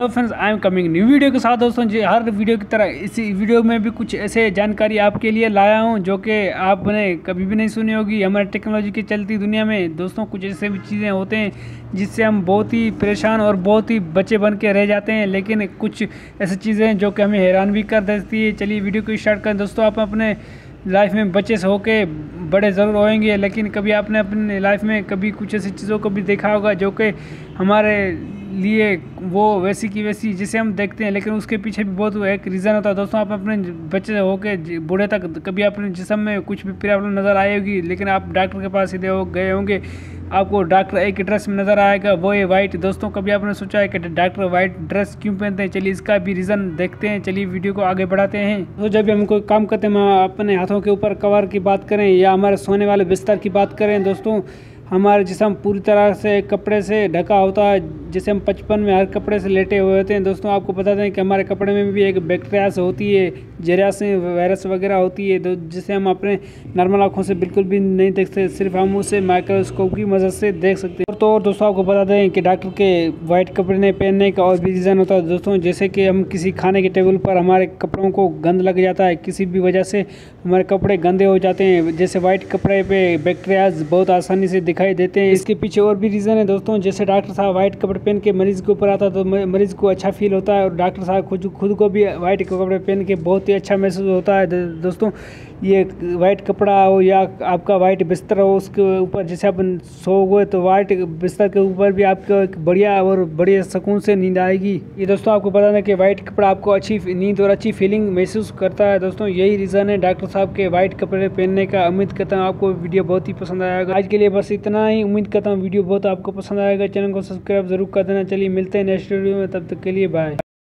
तो friends I am coming new video के साथ दोस्तों जी। हर वीडियो की तरह इसी वीडियो में भी कुछ ऐसे जानकारी आपके लिए लाया हूं जो कि आपने कभी भी नहीं सुनी होगी। हमारे टेक्नोलॉजी की चलती दुनिया में दोस्तों कुछ ऐसे भी चीज़ें होते हैं जिससे हम बहुत ही परेशान और बहुत ही बच्चे बन के रह जाते हैं, लेकिन कुछ ऐसी चीज़ें हैं जो कि हमें हैरान भी कर देती है। चलिए वीडियो को स्टार्ट करें दोस्तों। आप अपने लाइफ में बच्चे से होके बड़े ज़रूर होएंगे, लेकिन कभी आपने अपनी लाइफ में कभी कुछ ऐसी चीज़ों को भी देखा होगा जो कि हमारे लिए वो वैसी की वैसी जिसे हम देखते हैं, लेकिन उसके पीछे भी बहुत एक रीज़न होता है दोस्तों। आप अपने बच्चे से होके बूढ़े तक कभी अपने जिस्म में कुछ भी प्रॉब्लम नज़र आई होगी, लेकिन आप डॉक्टर के पास सीधे गए होंगे, आपको डॉक्टर एक ड्रेस में नज़र आएगा, वो है वाइट। दोस्तों कभी आपने सोचा है कि डॉक्टर वाइट ड्रेस क्यों पहनते हैं? चलिए इसका भी रीज़न देखते हैं। चलिए वीडियो को आगे बढ़ाते हैं। तो जब भी हम कोई काम करते हैं, हम अपने हाथों के ऊपर कवर की बात करें या हमारे सोने वाले बिस्तर की बात करें दोस्तों, हमारे जिस्म पूरी तरह से कपड़े से ढका होता है। जैसे हम बचपन में हर कपड़े से लेटे हुए होते हैं दोस्तों, आपको बता दें कि हमारे कपड़े में भी एक बैक्टीरिया होती है, जरासीम वायरस वगैरह होती है, जिसे हम अपने नॉर्मल आँखों से बिल्कुल भी नहीं देख सकते, सिर्फ हम उसे माइक्रोस्कोप की मदद से देख सकते हैं। तो और दोस्तों आपको बता दें कि डॉक्टर के वाइट कपड़े पहनने का और भी रीज़न होता है दोस्तों। जैसे कि हम किसी खाने के टेबल पर हमारे कपड़ों को गंद लग जाता है, किसी भी वजह से हमारे कपड़े गंदे हो जाते हैं, जैसे वाइट कपड़े पे बैक्टीरियाज बहुत आसानी से दिखाई देते हैं। इसके पीछे और भी रीज़न है दोस्तों। जैसे डॉक्टर साहब वाइट कपड़े पहन के मरीज के ऊपर आता है तो मरीज को अच्छा फील होता है, और डॉक्टर साहब खुद को भी वाइट कपड़े पहन के बहुत ही अच्छा महसूस होता है दोस्तों। ये वाइट कपड़ा हो या आपका वाइट बिस्तर हो, उसके ऊपर जैसे अपन सो गए तो वाइट बिस्तर के ऊपर भी आपको एक बढ़िया सुकून से नींद आएगी। ये दोस्तों आपको बता दें कि वाइट कपड़ा आपको अच्छी नींद और अच्छी फीलिंग महसूस करता है दोस्तों। यही रीज़न है डॉक्टर साहब के वाइट कपड़े पहनने का। उम्मीद करता हूँ आपको वीडियो बहुत ही पसंद आएगा। आज के लिए बस इतना ही। उम्मीद करता हूँ वीडियो बहुत आपको पसंद आएगा। चैनल को सब्सक्राइब जरूर कर देना। चलिए मिलते हैं नेक्स्ट वीडियो में, तब तक के लिए बाय।